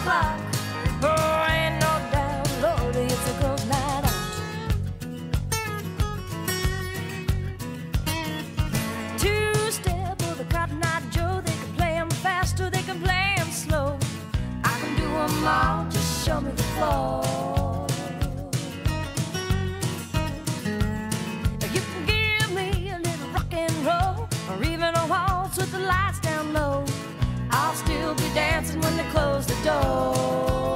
clock. Oh, ain't no doubt, Lord, it's a girl's night out. Two-step with a Cotton Eye Joe. They can play 'em fast or they can play 'em slow. I can do 'em all, just show me the floor. You can give me a little rock and roll, or even a waltz with the lights down low. I'll still be dancing when they close the door.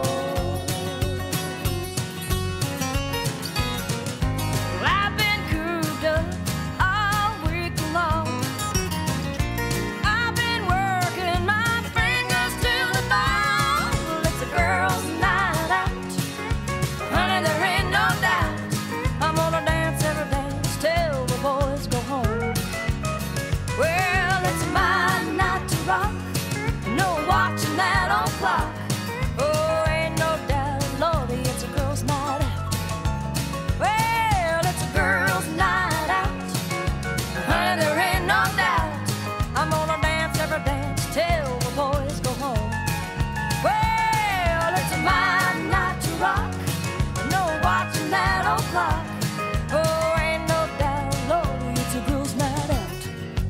Well, I've been cooped up all week long. I've been working my fingers till the bone. Well, it's a girl's night out. Honey, there ain't no doubt. I'm gonna dance every dance till the boys go home. Well, it's my night to rock. No watching that old clock. Oh, ain't no doubt, Lordy, it's a girl's night out. Well, it's a girl's night out. Honey, there ain't no doubt. I'm gonna dance every dance till the boys go home. Well, it's my night to rock. No watching that old clock. Oh, ain't no doubt, Lordy, it's a girl's night out.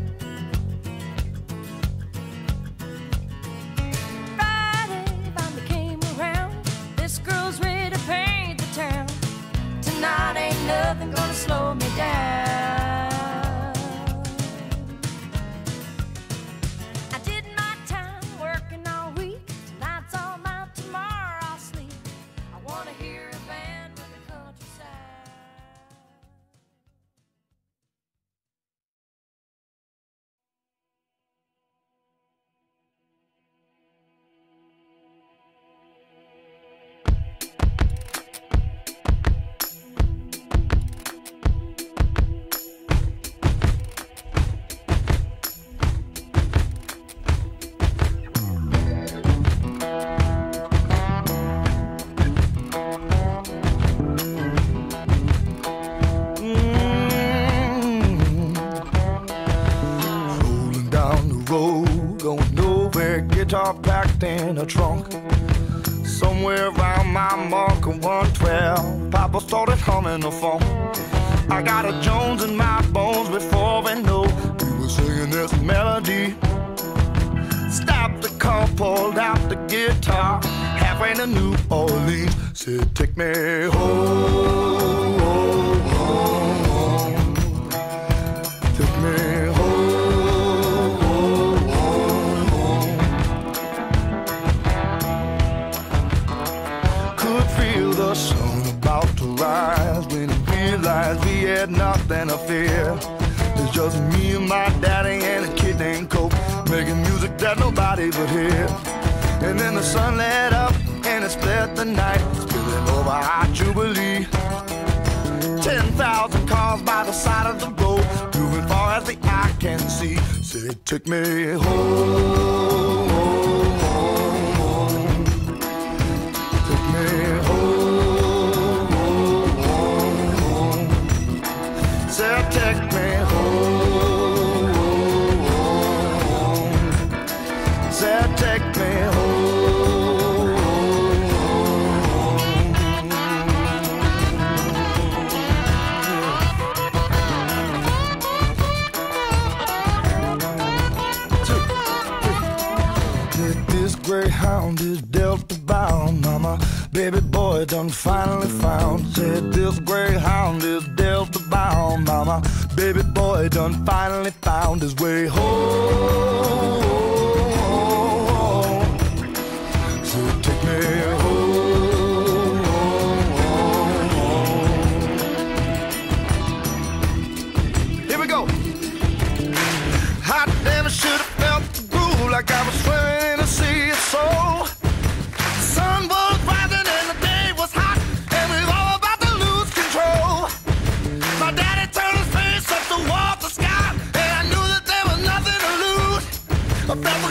Friday finally came around. This girl's ready to paint the town. Tonight ain't nothing gonna slow me down. I did my time working all week. Tonight's all night, tomorrow I'll sleep. I wanna hear a band with the countryside. Rolling down the road, going nowhere, guitar packed in a trunk. Somewhere around my mark of 112, Papa started humming the phone. I got a Jones in my bones before we know we were singing this melody. Stopped the car, pulled out the guitar, halfway to New Orleans, said, take me home, home. Take me home, home. Could feel the sun about to rise when I realized we had nothing to fear. It's just me and my daddy and a kid named Coke, making music that nobody would hear. And then the sun lit up and it split the night, spilling over our Jubilee. 10,000 cars by the side of the road, moving far as the eye can see. Said, take me home, home, home. Take me home, home, home. Said, take me home, home. Said, take me home. This greyhound is Delta bound, mama. Baby boy done finally found. Said this greyhound is Delta bound, mama. Baby boy done finally found his way home. So take me home, home. Here we go. Hot damn, I should have felt the groove like I was swimming in a sea of soul. The sun was rising and the day was hot, and we were all about to lose control. My daddy turned his face up towards the sky, and I knew that there was nothing to lose. I felt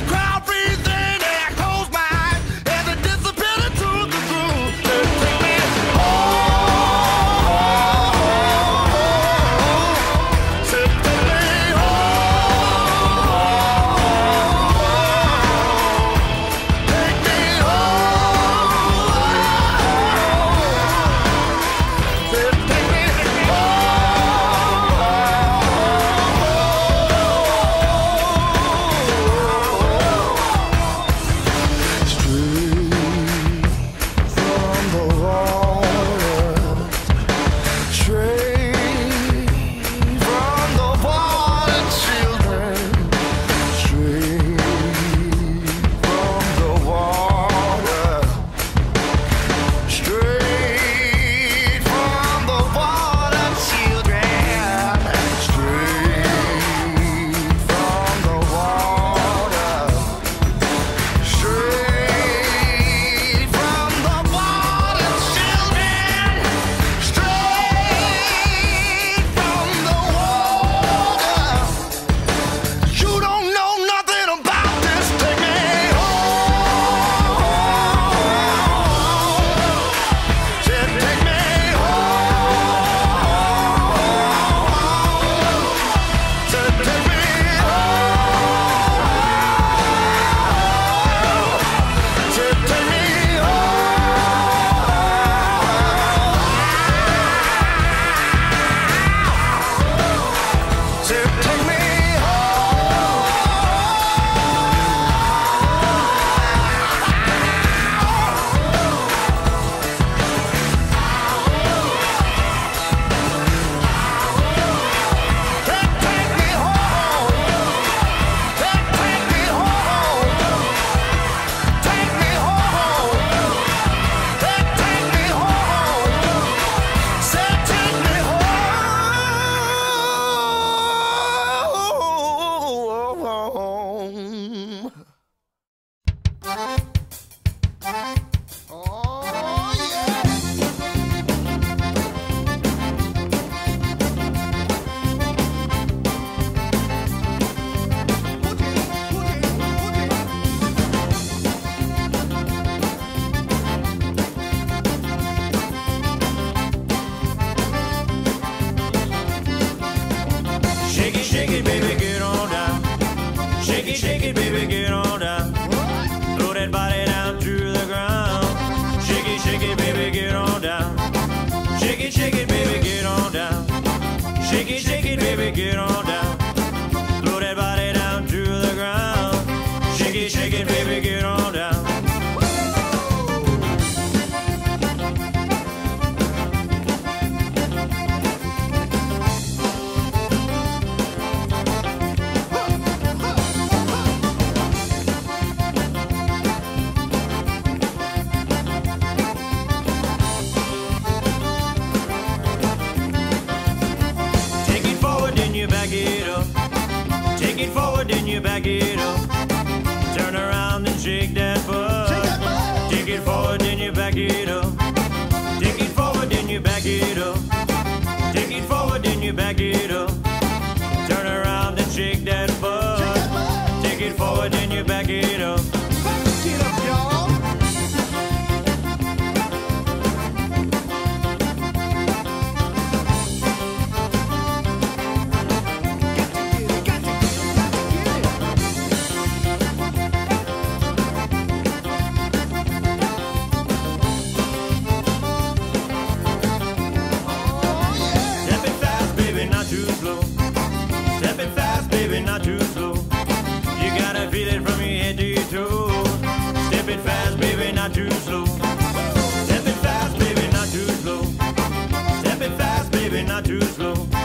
not too slow.